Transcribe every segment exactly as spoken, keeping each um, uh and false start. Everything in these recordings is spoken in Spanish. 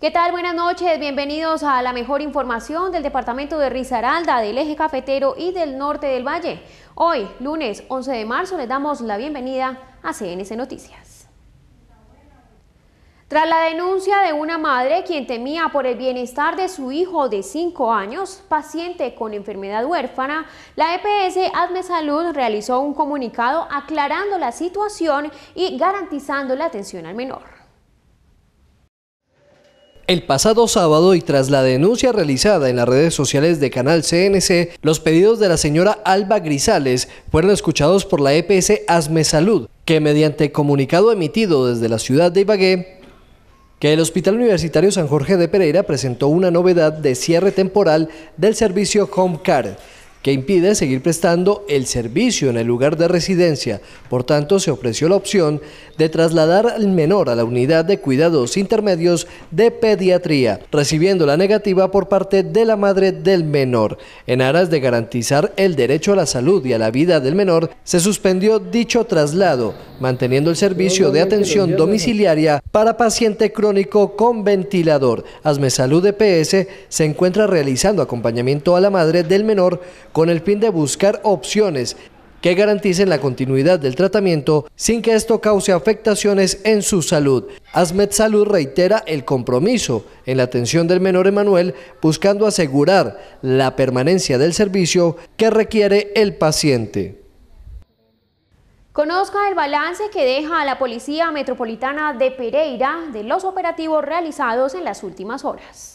¿Qué tal? Buenas noches, bienvenidos a la mejor información del departamento de Risaralda, del eje cafetero y del norte del valle. Hoy, lunes once de marzo, les damos la bienvenida a C N C Noticias. Tras la denuncia de una madre quien temía por el bienestar de su hijo de cinco años, paciente con enfermedad huérfana, la E P S ASME Salud realizó un comunicado aclarando la situación y garantizando la atención al menor. El pasado sábado, y tras la denuncia realizada en las redes sociales de Canal C N C, los pedidos de la señora Alba Grisales fueron escuchados por la E P S ASME Salud, que mediante comunicado emitido desde la ciudad de Ibagué, que el Hospital Universitario San Jorge de Pereira presentó una novedad de cierre temporal del servicio Home Care, que impide seguir prestando el servicio en el lugar de residencia. Por tanto, se ofreció la opción de trasladar al menor a la unidad de cuidados intermedios de pediatría, recibiendo la negativa por parte de la madre del menor. En aras de garantizar el derecho a la salud y a la vida del menor, se suspendió dicho traslado, manteniendo el servicio de atención domiciliaria para paciente crónico con ventilador. ASME Salud E P S se encuentra realizando acompañamiento a la madre del menor con el fin de buscar opciones que garanticen la continuidad del tratamiento sin que esto cause afectaciones en su salud. ASME Salud reitera el compromiso en la atención del menor Emanuel, buscando asegurar la permanencia del servicio que requiere el paciente. Conozca el balance que deja a la Policía Metropolitana de Pereira de los operativos realizados en las últimas horas.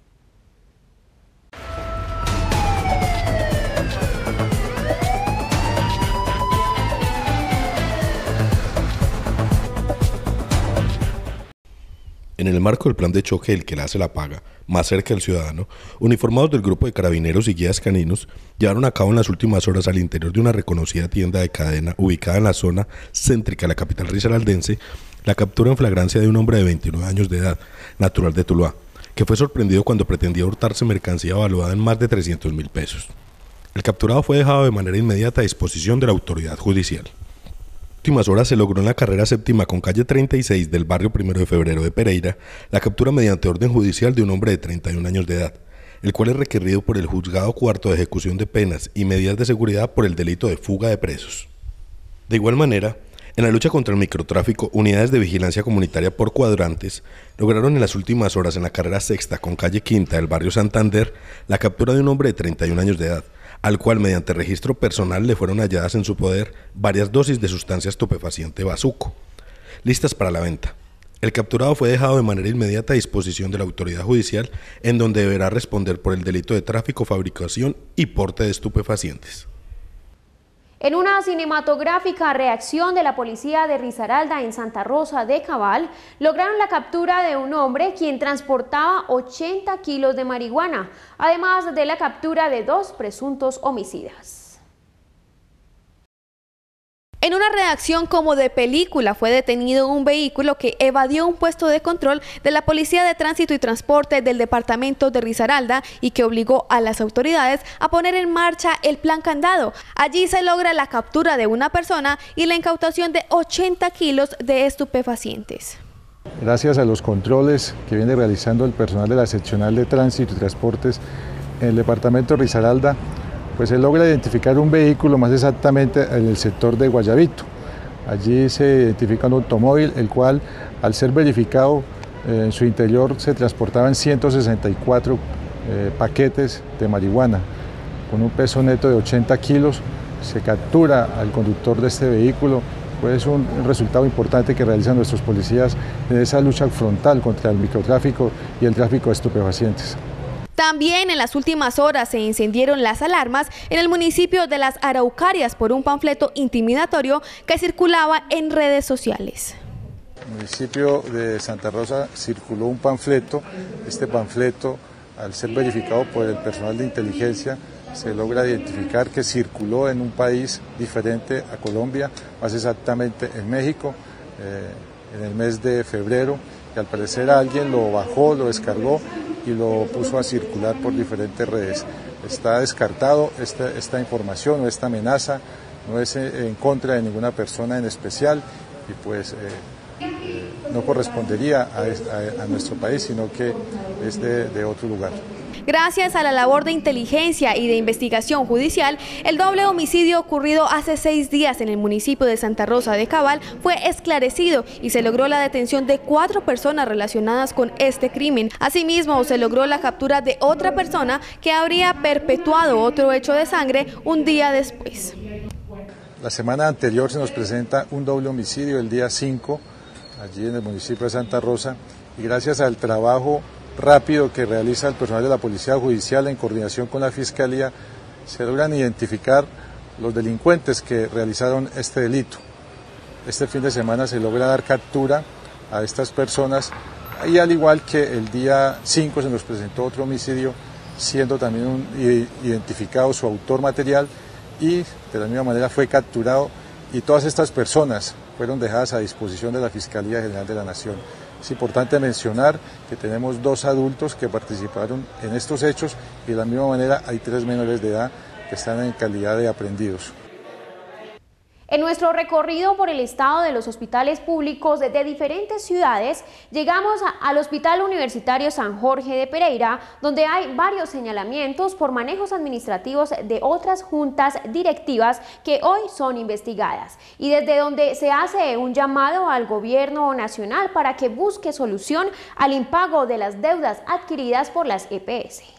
En el marco del plan de choque El que la hace la paga, más cerca del ciudadano, uniformados del grupo de carabineros y guías caninos llevaron a cabo en las últimas horas al interior de una reconocida tienda de cadena ubicada en la zona céntrica de la capital risaraldense la captura en flagrancia de un hombre de veintinueve años de edad, natural de Tuluá, que fue sorprendido cuando pretendía hurtarse mercancía valuada en más de trescientos mil pesos. El capturado fue dejado de manera inmediata a disposición de la autoridad judicial. En las últimas horas se logró en la carrera séptima con calle treinta y seis del barrio Primero de Febrero de Pereira la captura mediante orden judicial de un hombre de treinta y un años de edad, el cual es requerido por el Juzgado Cuarto de Ejecución de Penas y Medidas de Seguridad por el delito de fuga de presos. De igual manera, en la lucha contra el microtráfico, unidades de vigilancia comunitaria por cuadrantes lograron en las últimas horas en la carrera sexta con calle quinta del barrio Santander la captura de un hombre de treinta y un años de edad, al cual mediante registro personal le fueron halladas en su poder varias dosis de sustancia estupefaciente bazuco, listas para la venta. El capturado fue dejado de manera inmediata a disposición de la autoridad judicial, en donde deberá responder por el delito de tráfico, fabricación y porte de estupefacientes. En una cinematográfica reacción de la policía de Risaralda en Santa Rosa de Cabal, lograron la captura de un hombre quien transportaba ochenta kilos de marihuana, además de la captura de dos presuntos homicidas. En una redacción como de película fue detenido un vehículo que evadió un puesto de control de la Policía de Tránsito y Transporte del departamento de Risaralda y que obligó a las autoridades a poner en marcha el plan candado. Allí se logra la captura de una persona y la incautación de ochenta kilos de estupefacientes. Gracias a los controles que viene realizando el personal de la seccional de Tránsito y Transportes en el departamento de Risaralda, pues se logra identificar un vehículo, más exactamente en el sector de Guayabito. Allí se identifica un automóvil, el cual, al ser verificado, eh, en su interior se transportaban ciento sesenta y cuatro eh, paquetes de marihuana, con un peso neto de ochenta kilos. Se captura al conductor de este vehículo, pues un resultado importante que realizan nuestros policías en esa lucha frontal contra el microtráfico y el tráfico de estupefacientes. También en las últimas horas se encendieron las alarmas en el municipio de Las Araucarias por un panfleto intimidatorio que circulaba en redes sociales. En el municipio de Santa Rosa circuló un panfleto. Este panfleto, al ser verificado por el personal de inteligencia, se logra identificar que circuló en un país diferente a Colombia, más exactamente en México, eh, en el mes de febrero, y al parecer alguien lo bajó, lo descargó y lo puso a circular por diferentes redes. Está descartado esta, esta información o esta amenaza, no es en contra de ninguna persona en especial, y pues eh, eh, no correspondería a, a, a nuestro país, sino que es de, de otro lugar. Gracias a la labor de inteligencia y de investigación judicial, el doble homicidio ocurrido hace seis días en el municipio de Santa Rosa de Cabal fue esclarecido y se logró la detención de cuatro personas relacionadas con este crimen. Asimismo, se logró la captura de otra persona que habría perpetuado otro hecho de sangre un día después. La semana anterior se nos presenta un doble homicidio el día cinco, allí en el municipio de Santa Rosa, y gracias al trabajo rápido que realiza el personal de la Policía Judicial en coordinación con la Fiscalía, se logran identificar los delincuentes que realizaron este delito. Este fin de semana se logra dar captura a estas personas y al igual que el día cinco se nos presentó otro homicidio, siendo también un, identificado su autor material y de la misma manera fue capturado, y todas estas personas fueron dejadas a disposición de la Fiscalía General de la Nación. Es importante mencionar que tenemos dos adultos que participaron en estos hechos y de la misma manera hay tres menores de edad que están en calidad de aprehendidos. En nuestro recorrido por el estado de los hospitales públicos de diferentes ciudades, llegamos a, al Hospital Universitario San Jorge de Pereira, donde hay varios señalamientos por manejos administrativos de otras juntas directivas que hoy son investigadas, y desde donde se hace un llamado al gobierno nacional para que busque solución al impago de las deudas adquiridas por las E P S.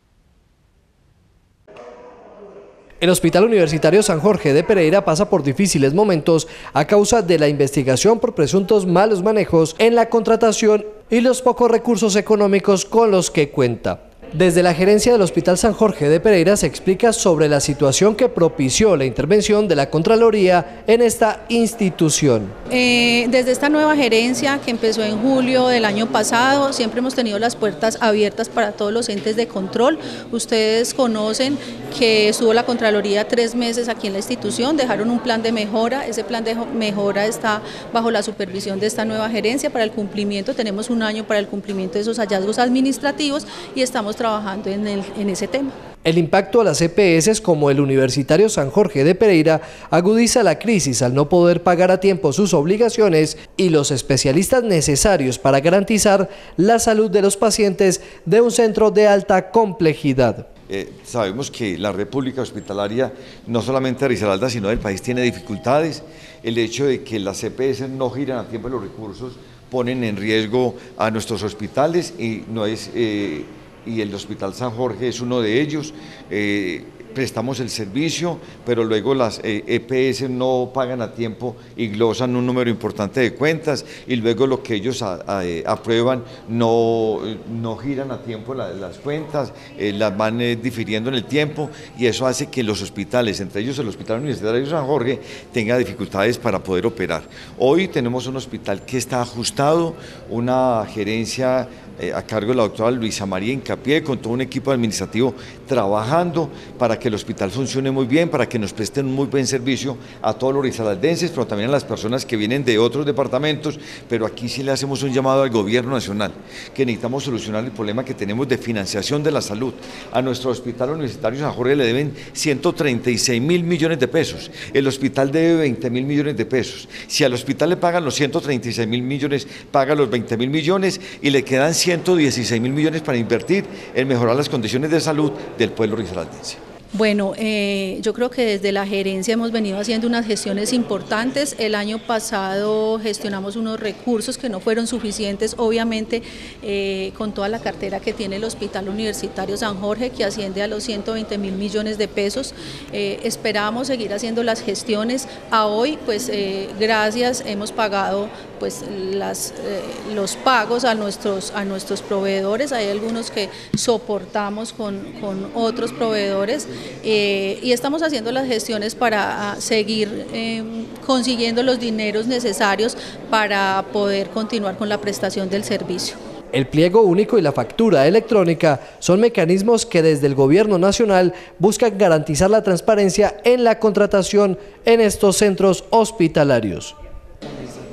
El Hospital Universitario San Jorge de Pereira pasa por difíciles momentos a causa de la investigación por presuntos malos manejos en la contratación y los pocos recursos económicos con los que cuenta. Desde la gerencia del Hospital San Jorge de Pereira se explica sobre la situación que propició la intervención de la Contraloría en esta institución. Eh, desde esta nueva gerencia que empezó en julio del año pasado, siempre hemos tenido las puertas abiertas para todos los entes de control. Ustedes conocen que estuvo la Contraloría tres meses aquí en la institución, dejaron un plan de mejora, ese plan de mejora está bajo la supervisión de esta nueva gerencia para el cumplimiento, tenemos un año para el cumplimiento de esos hallazgos administrativos y estamos trabajando en, el, en ese tema. El impacto a las E P S como el Universitario San Jorge de Pereira agudiza la crisis al no poder pagar a tiempo sus obligaciones y los especialistas necesarios para garantizar la salud de los pacientes de un centro de alta complejidad. Eh, sabemos que la red pública hospitalaria, no solamente de Risaralda, sino del país, tiene dificultades. El hecho de que las E P S no giran a tiempo los recursos ponen en riesgo a nuestros hospitales y no es... Eh, y el Hospital San Jorge es uno de ellos. Eh, prestamos el servicio, pero luego las eh, E P S no pagan a tiempo y glosan un número importante de cuentas y luego lo que ellos a, a, eh, aprueban no, no giran a tiempo la, las cuentas, eh, las van eh, difiriendo en el tiempo y eso hace que los hospitales, entre ellos el Hospital Universitario San Jorge, tenga dificultades para poder operar. Hoy tenemos un hospital que está ajustado, una gerencia Eh, a cargo de la doctora Luisa María Incapié, con todo un equipo administrativo trabajando para que el hospital funcione muy bien, para que nos presten un muy buen servicio a todos los risaraldenses, pero también a las personas que vienen de otros departamentos, pero aquí sí le hacemos un llamado al gobierno nacional, que necesitamos solucionar el problema que tenemos de financiación de la salud. A nuestro Hospital Universitario San Jorge le deben ciento treinta y seis mil millones de pesos, el hospital debe veinte mil millones de pesos. Si al hospital le pagan los ciento treinta y seis mil millones, paga los veinte mil millones y le quedan ciento dieciséis mil millones para invertir en mejorar las condiciones de salud del pueblo risaraldense. Bueno, eh, yo creo que desde la gerencia hemos venido haciendo unas gestiones importantes. El año pasado gestionamos unos recursos que no fueron suficientes, obviamente eh, con toda la cartera que tiene el Hospital Universitario San Jorge, que asciende a los ciento veinte mil millones de pesos. Eh, esperamos seguir haciendo las gestiones. A hoy, pues eh, gracias, hemos pagado pues las, eh, los pagos a nuestros, a nuestros proveedores. Hay algunos que soportamos con, con otros proveedores. Eh, y estamos haciendo las gestiones para uh, seguir eh, consiguiendo los dineros necesarios para poder continuar con la prestación del servicio. El pliego único y la factura electrónica son mecanismos que desde el gobierno nacional buscan garantizar la transparencia en la contratación en estos centros hospitalarios.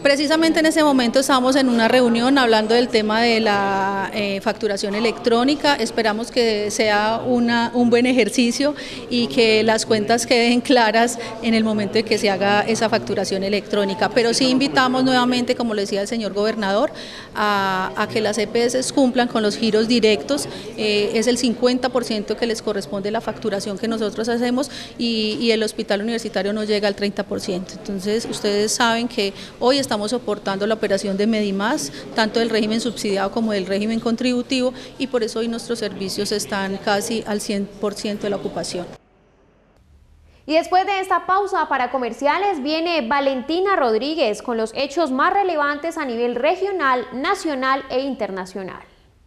Precisamente en ese momento estábamos en una reunión hablando del tema de la eh, facturación electrónica. Esperamos que sea una, un buen ejercicio y que las cuentas queden claras en el momento de que se haga esa facturación electrónica. Pero sí invitamos nuevamente, como le decía el señor gobernador, a, a que las E P S cumplan con los giros directos. Eh, es el cincuenta por ciento que les corresponde la facturación que nosotros hacemos y, y el hospital universitario no llega al treinta por ciento. Entonces ustedes saben que hoy estamos Estamos soportando la operación de Medimás, tanto del régimen subsidiado como del régimen contributivo, y por eso hoy nuestros servicios están casi al cien por ciento de la ocupación. Y después de esta pausa para comerciales viene Valentina Rodríguez con los hechos más relevantes a nivel regional, nacional e internacional.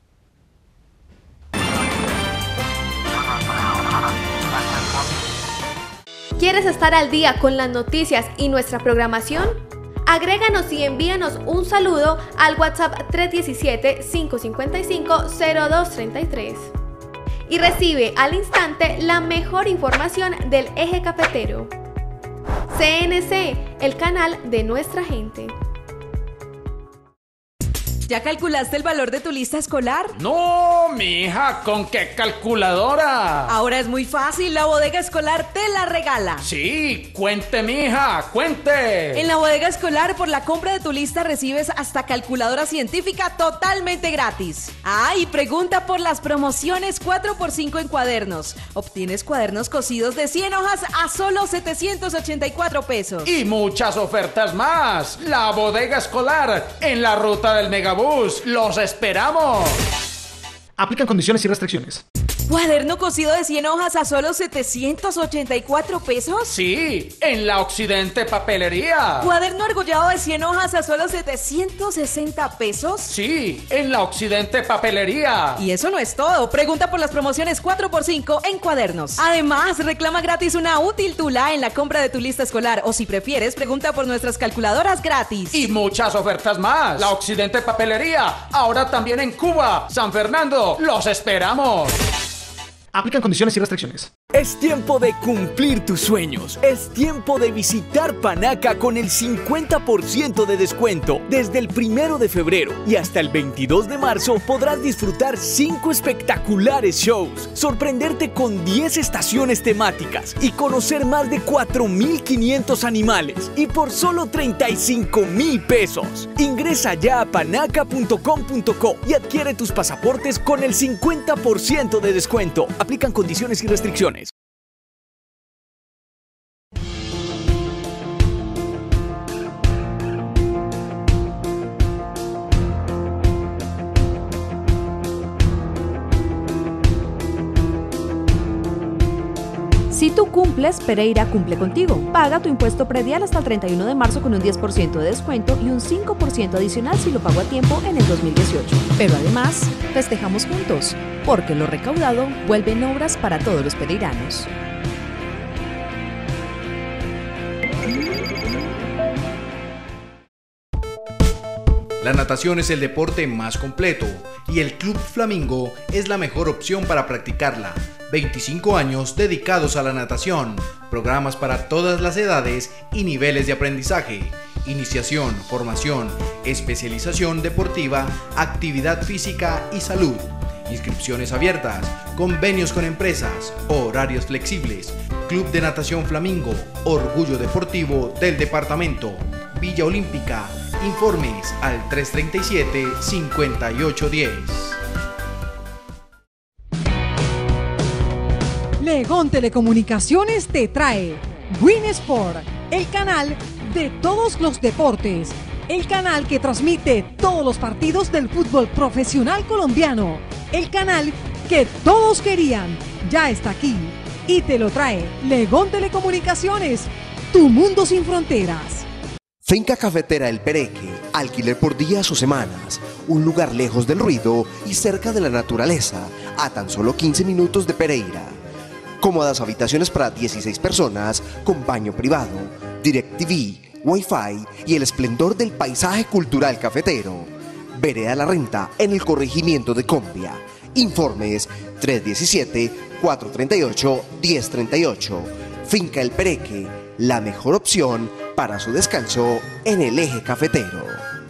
¿Quieres estar al día con las noticias y nuestra programación? Agréganos y envíanos un saludo al WhatsApp tres uno siete, cinco cinco cinco, cero dos tres tres y recibe al instante la mejor información del eje cafetero. C N C, el canal de nuestra gente. ¿Ya calculaste el valor de tu lista escolar? No, mija, ¿con qué calculadora? Ahora es muy fácil, la bodega escolar te la regala. Sí, cuente, mija, cuente. En la bodega escolar, por la compra de tu lista recibes hasta calculadora científica totalmente gratis. Ah, y pregunta por las promociones cuatro por cinco en cuadernos. Obtienes cuadernos cosidos de cien hojas a solo setecientos ochenta y cuatro pesos. Y muchas ofertas más. La bodega escolar en la ruta del Megabús. ¡Los esperamos! Aplican condiciones y restricciones. ¿Cuaderno cosido de cien hojas a solo setecientos ochenta y cuatro pesos? Sí, en la Occidente Papelería. ¿Cuaderno argollado de cien hojas a solo setecientos sesenta pesos? Sí, en la Occidente Papelería. Y eso no es todo. Pregunta por las promociones cuatro por cinco en cuadernos. Además, reclama gratis una útil tula en la compra de tu lista escolar. O si prefieres, pregunta por nuestras calculadoras gratis. Y muchas ofertas más. La Occidente Papelería, ahora también en Cuba, San Fernando. ¡Los esperamos! Aplican condiciones y restricciones. Es tiempo de cumplir tus sueños. Es tiempo de visitar Panaca con el cincuenta por ciento de descuento. Desde el primero de febrero y hasta el veintidós de marzo podrás disfrutar cinco espectaculares shows, sorprenderte con diez estaciones temáticas y conocer más de cuatro mil quinientos animales. Y por solo treinta y cinco mil pesos. Ingresa ya a panaca punto com punto co y adquiere tus pasaportes con el cincuenta por ciento de descuento. Aplican condiciones y restricciones. Si tú cumples, Pereira cumple contigo. Paga tu impuesto predial hasta el treinta y uno de marzo con un diez por ciento de descuento y un cinco por ciento adicional si lo pago a tiempo en el dos mil dieciocho. Pero además, festejamos juntos, porque lo recaudado vuelve en obras para todos los pereiranos. La natación es el deporte más completo y el Club Flamingo es la mejor opción para practicarla. veinticinco años dedicados a la natación, programas para todas las edades y niveles de aprendizaje, iniciación, formación, especialización deportiva, actividad física y salud, inscripciones abiertas, convenios con empresas, horarios flexibles. Club de Natación Flamingo, orgullo deportivo del departamento. Villa Olímpica, informes al tres treinta y siete, cincuenta y ocho diez. Legón Telecomunicaciones te trae Win Sport, el canal de todos los deportes, el canal que transmite todos los partidos del fútbol profesional colombiano, el canal que todos querían, ya está aquí y te lo trae Legón Telecomunicaciones, tu mundo sin fronteras. Finca Cafetera El Pereque, alquiler por días o semanas, un lugar lejos del ruido y cerca de la naturaleza, a tan solo quince minutos de Pereira. Cómodas habitaciones para dieciséis personas, con baño privado, DirecTV, Wi-Fi y el esplendor del paisaje cultural cafetero. Vereda La Renta en el corregimiento de Combia. Informes tres uno siete, cuatro tres ocho, uno cero tres ocho. Finca El Pereque, la mejor opción para su descanso en el eje cafetero.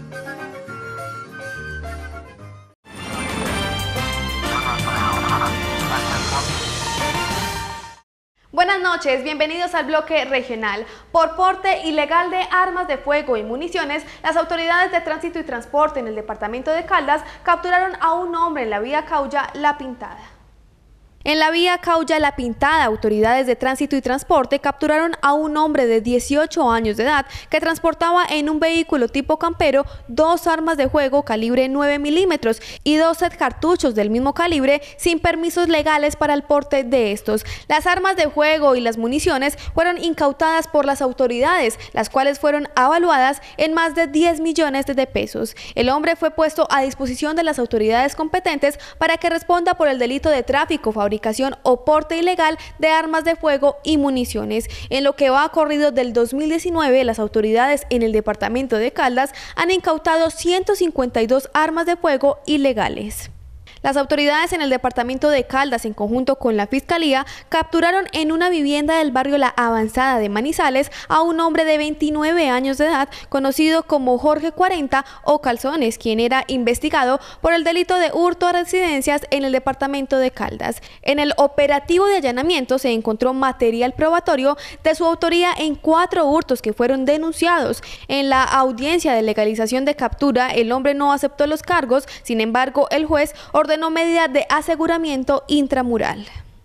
Buenas noches, bienvenidos al bloque regional. Por porte ilegal de armas de fuego y municiones, las autoridades de tránsito y transporte en el departamento de Caldas capturaron a un hombre en la vía Caulla La Pintada. En la vía Caulla La Pintada, autoridades de tránsito y transporte capturaron a un hombre de dieciocho años de edad que transportaba en un vehículo tipo campero dos armas de fuego calibre nueve milímetros y dos set cartuchos del mismo calibre sin permisos legales para el porte de estos. Las armas de fuego y las municiones fueron incautadas por las autoridades, las cuales fueron avaluadas en más de diez millones de pesos. El hombre fue puesto a disposición de las autoridades competentes para que responda por el delito de tráfico, fabricación o porte ilegal de armas de fuego y municiones. En lo que va corrido del dos mil diecinueve, las autoridades en el departamento de Caldas han incautado ciento cincuenta y dos armas de fuego ilegales. Las autoridades en el departamento de Caldas, en conjunto con la Fiscalía, capturaron en una vivienda del barrio La Avanzada de Manizales a un hombre de veintinueve años de edad, conocido como Jorge cuarenta o Calzones, quien era investigado por el delito de hurto a residencias en el departamento de Caldas. En el operativo de allanamiento se encontró material probatorio de su autoría en cuatro hurtos que fueron denunciados. En la audiencia de legalización de captura, el hombre no aceptó los cargos, sin embargo, el juez ordenó ordenó medidas de aseguramiento intramural.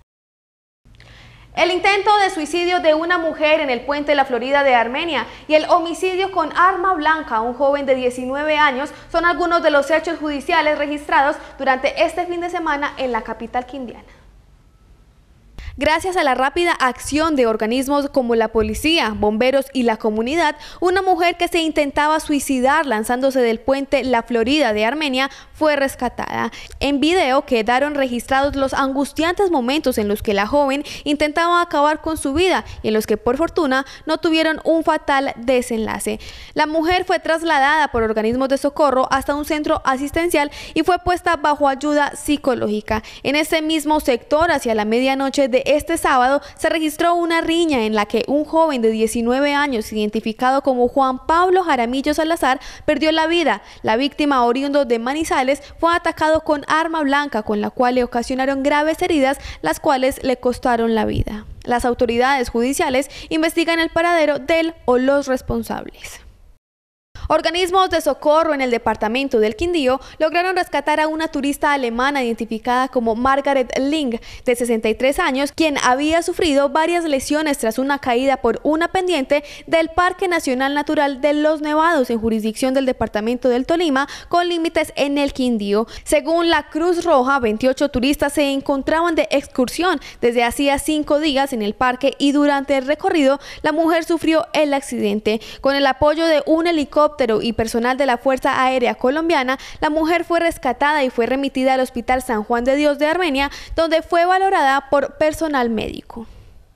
El intento de suicidio de una mujer en el puente La Florida de Armenia y el homicidio con arma blanca a un joven de diecinueve años son algunos de los hechos judiciales registrados durante este fin de semana en la capital quindiana. Gracias a la rápida acción de organismos como la policía, bomberos y la comunidad, una mujer que se intentaba suicidar lanzándose del puente La Florida de Armenia fue rescatada. En video quedaron registrados los angustiantes momentos en los que la joven intentaba acabar con su vida y en los que por fortuna no tuvieron un fatal desenlace. La mujer fue trasladada por organismos de socorro hasta un centro asistencial y fue puesta bajo ayuda psicológica. En ese mismo sector, hacia la medianoche de este sábado, se registró una riña en la que un joven de diecinueve años, identificado como Juan Pablo Jaramillo Salazar, perdió la vida. La víctima, oriundo de Manizales, fue atacado con arma blanca, con la cual le ocasionaron graves heridas, las cuales le costaron la vida. Las autoridades judiciales investigan el paradero del o los responsables. Organismos de socorro en el departamento del Quindío lograron rescatar a una turista alemana identificada como Margaret Ling, de sesenta y tres años, quien había sufrido varias lesiones tras una caída por una pendiente del Parque Nacional Natural de Los Nevados, en jurisdicción del departamento del Tolima, con límites en el Quindío. Según la Cruz Roja, veintiocho turistas se encontraban de excursión desde hacía cinco días en el parque y durante el recorrido la mujer sufrió el accidente. Con el apoyo de un helicóptero y personal de la Fuerza Aérea Colombiana, la mujer fue rescatada y fue remitida al Hospital San Juan de Dios de Armenia, donde fue valorada por personal médico.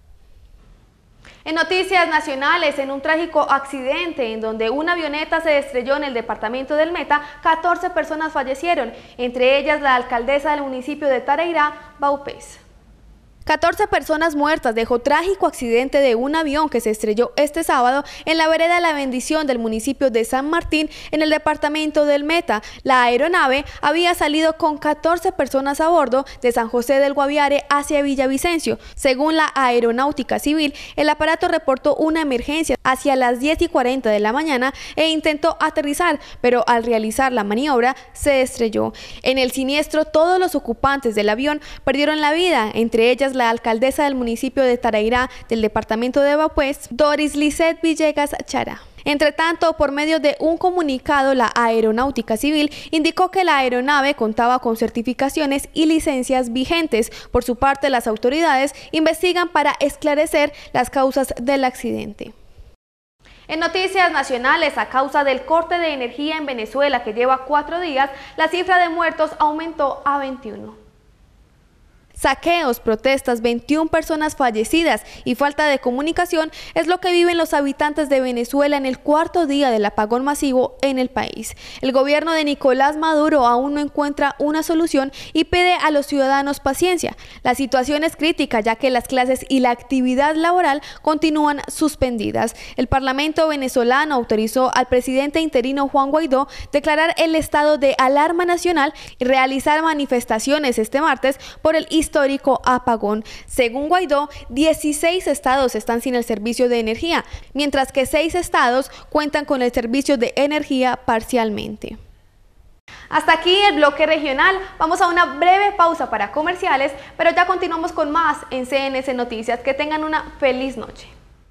En noticias nacionales, en un trágico accidente en donde una avioneta se estrelló en el departamento del Meta, catorce personas fallecieron, entre ellas la alcaldesa del municipio de Tareirá, Baupés. catorce personas muertas dejó trágico accidente de un avión que se estrelló este sábado en la vereda La Bendición del municipio de San Martín, en el departamento del Meta. La aeronave había salido con catorce personas a bordo de San José del Guaviare hacia Villavicencio. Según la Aeronáutica Civil, el aparato reportó una emergencia hacia las diez y cuarenta de la mañana e intentó aterrizar, pero al realizar la maniobra se estrelló. En el siniestro, todos los ocupantes del avión perdieron la vida, entre ellas la alcaldesa del municipio de Tareirá del departamento de Baupés, Doris Lizeth Villegas Chara. Entre tanto, por medio de un comunicado, la Aeronáutica Civil indicó que la aeronave contaba con certificaciones y licencias vigentes. Por su parte, las autoridades investigan para esclarecer las causas del accidente. En noticias nacionales, a causa del corte de energía en Venezuela que lleva cuatro días, la cifra de muertos aumentó a veintiuno. Saqueos, protestas, veintiuna personas fallecidas y falta de comunicación es lo que viven los habitantes de Venezuela en el cuarto día del apagón masivo en el país. El gobierno de Nicolás Maduro aún no encuentra una solución y pide a los ciudadanos paciencia. La situación es crítica ya que las clases y la actividad laboral continúan suspendidas. El Parlamento venezolano autorizó al presidente interino Juan Guaidó declarar el estado de alarma nacional y realizar manifestaciones este martes por el histórico apagón. Según Guaidó, dieciséis estados están sin el servicio de energía, mientras que seis estados cuentan con el servicio de energía parcialmente. Hasta aquí el bloque regional. Vamos a una breve pausa para comerciales, pero ya continuamos con más en C N C Noticias. Que tengan una feliz noche.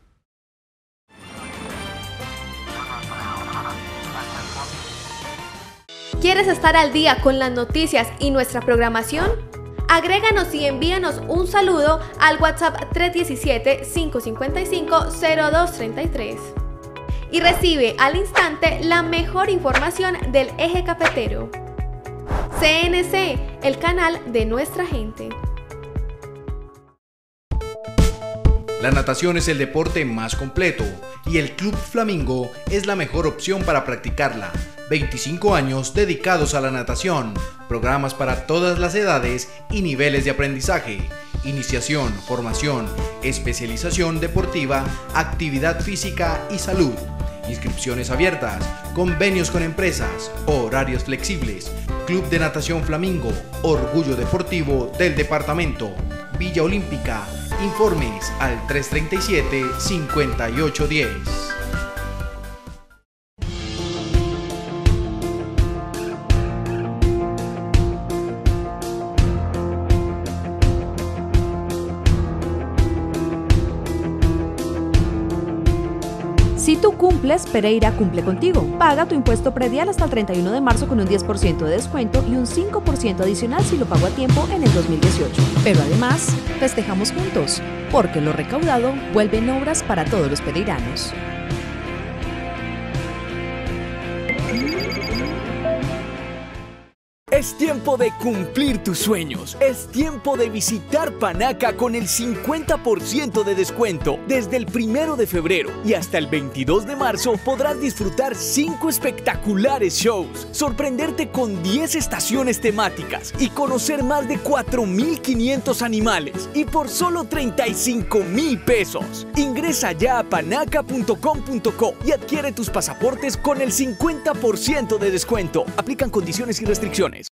¿Quieres estar al día con las noticias y nuestra programación? Agréganos y envíanos un saludo al WhatsApp tres uno siete, cinco cinco cinco, cero dos tres tres y recibe al instante la mejor información del eje cafetero. C N C, el canal de nuestra gente. La natación es el deporte más completo y el Club Flamingo es la mejor opción para practicarla. veinticinco años dedicados a la natación, programas para todas las edades y niveles de aprendizaje, iniciación, formación, especialización deportiva, actividad física y salud, inscripciones abiertas, convenios con empresas, horarios flexibles. Club de Natación Flamingo, orgullo deportivo del departamento. Villa Olímpica, informes al tres tres siete, cinco ocho uno cero. Si tú cumples, Pereira cumple contigo. Paga tu impuesto predial hasta el treinta y uno de marzo con un diez por ciento de descuento y un cinco por ciento adicional si lo pagó a tiempo en el dos mil dieciocho. Pero además, festejamos juntos, porque lo recaudado vuelve en obras para todos los pereiranos. Es tiempo de cumplir tus sueños. Es tiempo de visitar Panaca con el cincuenta por ciento de descuento. Desde el primero de febrero y hasta el veintidós de marzo podrás disfrutar cinco espectaculares shows, sorprenderte con diez estaciones temáticas y conocer más de cuatro mil quinientos animales. Y por solo treinta y cinco mil pesos. Ingresa ya a panaca punto com punto co y adquiere tus pasaportes con el cincuenta por ciento de descuento. Aplican condiciones y restricciones.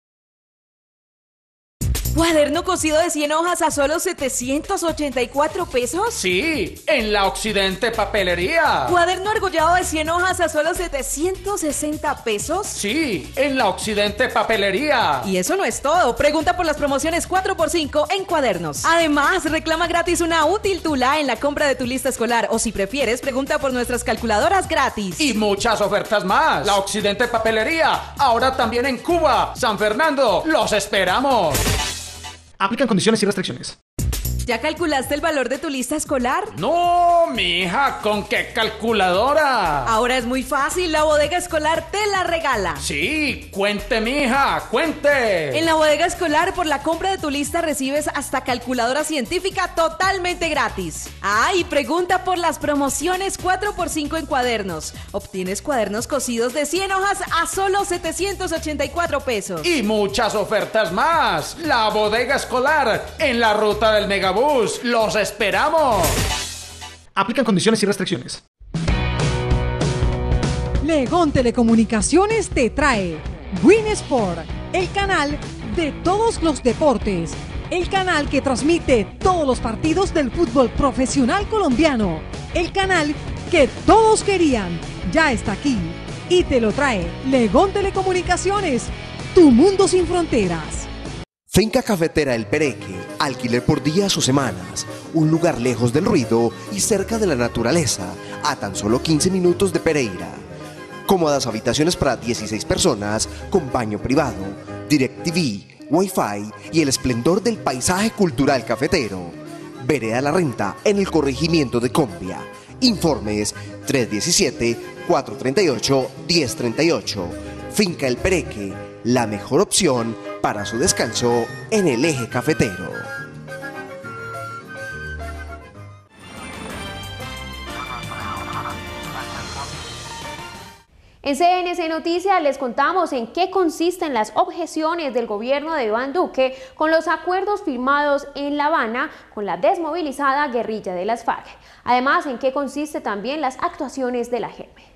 ¿Cuaderno cosido de cien hojas a solo setecientos ochenta y cuatro pesos? Sí, en la Occidente Papelería. ¿Cuaderno argollado de cien hojas a solo setecientos sesenta pesos? Sí, en la Occidente Papelería. Y eso no es todo. Pregunta por las promociones cuatro por cinco en cuadernos. Además, reclama gratis una útil tula en la compra de tu lista escolar. O si prefieres, pregunta por nuestras calculadoras gratis. Y muchas ofertas más. La Occidente Papelería, ahora también en Cuba, San Fernando. ¡Los esperamos! Aplican condiciones y restricciones. ¿Ya calculaste el valor de tu lista escolar? No, mija, ¿con qué calculadora? Ahora es muy fácil, la bodega escolar te la regala. Sí, cuente, mija, cuente. En la bodega escolar, por la compra de tu lista recibes hasta calculadora científica totalmente gratis. Ah, y pregunta por las promociones cuatro por cinco en cuadernos. Obtienes cuadernos cosidos de cien hojas a solo setecientos ochenta y cuatro pesos. Y muchas ofertas más. La bodega escolar en la ruta del Megabús. ¡Los esperamos! Aplican condiciones y restricciones. Legón Telecomunicaciones te trae Win Sport, el canal de todos los deportes, el canal que transmite todos los partidos del fútbol profesional colombiano, el canal que todos querían, ya está aquí y te lo trae Legón Telecomunicaciones, tu mundo sin fronteras. Finca Cafetera El Pereque, alquiler por días o semanas, un lugar lejos del ruido y cerca de la naturaleza, a tan solo quince minutos de Pereira. Cómodas habitaciones para dieciséis personas, con baño privado, DirecTV, Wi-Fi y el esplendor del paisaje cultural cafetero. Vereda La Renta, en el corregimiento de Combia. Informes tres uno siete, cuatro tres ocho, uno cero tres ocho. Finca El Pereque, la mejor opción para su descanso en el eje cafetero. En C N C Noticias les contamos en qué consisten las objeciones del gobierno de Iván Duque con los acuerdos firmados en La Habana con la desmovilizada guerrilla de las FARC. Además, en qué consisten también las actuaciones de la J E P.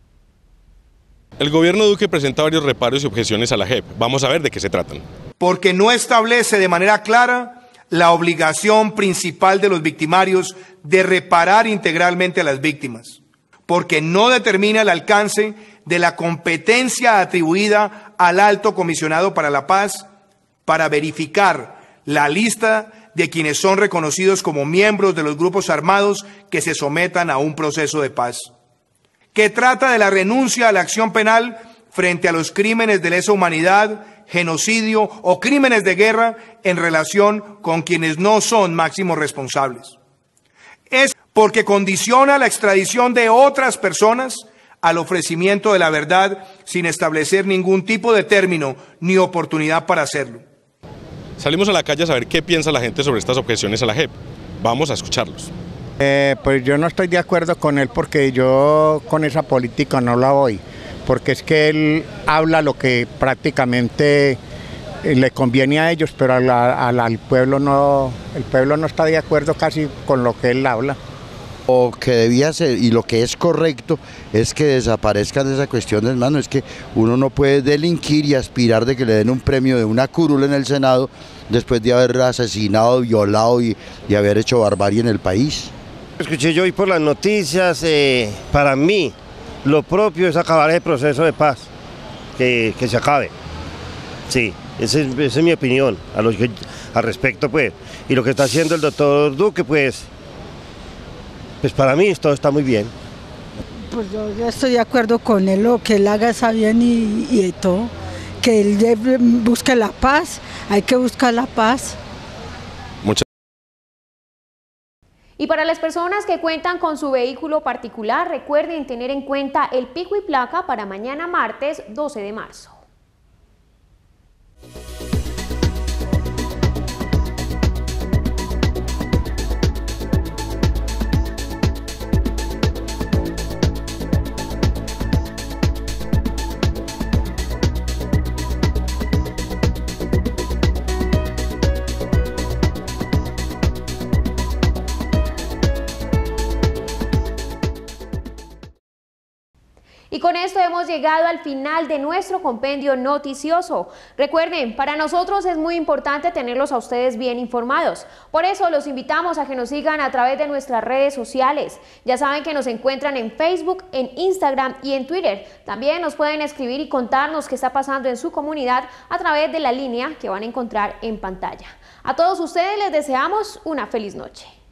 El gobierno Duque presenta varios reparos y objeciones a la J E P. Vamos a ver de qué se tratan. Porque no establece de manera clara la obligación principal de los victimarios de reparar integralmente a las víctimas. Porque no determina el alcance de la competencia atribuida al Alto Comisionado para la Paz para verificar la lista de quienes son reconocidos como miembros de los grupos armados que se sometan a un proceso de paz. Que trata de la renuncia a la acción penal frente a los crímenes de lesa humanidad, genocidio o crímenes de guerra en relación con quienes no son máximos responsables. Es porque condiciona la extradición de otras personas al ofrecimiento de la verdad sin establecer ningún tipo de término ni oportunidad para hacerlo. Salimos a la calle a saber qué piensa la gente sobre estas objeciones a la J E P. Vamos a escucharlos. Eh, pues yo no estoy de acuerdo con él porque yo con esa política no la voy, porque es que él habla lo que prácticamente le conviene a ellos, pero a la, a la, al pueblo no, el pueblo no está de acuerdo casi con lo que él habla. O que debía ser, y lo que es correcto, es que desaparezcan de esa cuestión, hermano. Es que uno no puede delinquir y aspirar de que le den un premio de una curula en el Senado después de haber asesinado, violado y, y haber hecho barbarie en el país. Escuché yo hoy por las noticias, eh, para mí lo propio es acabar el proceso de paz, que, que se acabe. Sí, esa es, esa es mi opinión a lo que, al respecto, pues. Y lo que está haciendo el doctor Duque, pues, pues para mí todo está muy bien. Pues yo ya estoy de acuerdo con él, lo que él haga está bien y, y todo, que él busque la paz, hay que buscar la paz. Muchas Y para las personas que cuentan con su vehículo particular, recuerden tener en cuenta el pico y placa para mañana martes doce de marzo. Y con esto hemos llegado al final de nuestro compendio noticioso. Recuerden, para nosotros es muy importante tenerlos a ustedes bien informados. Por eso los invitamos a que nos sigan a través de nuestras redes sociales. Ya saben que nos encuentran en Facebook, en Instagram y en Twitter. También nos pueden escribir y contarnos qué está pasando en su comunidad a través de la línea que van a encontrar en pantalla. A todos ustedes les deseamos una feliz noche.